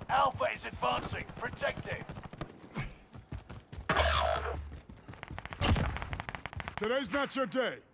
Alpha is advancing. Protect it. Today's not your day.